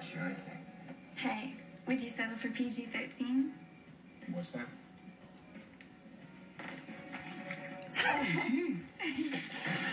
you anything. Hey, would you settle for PG-13? What's that? Oh, gee.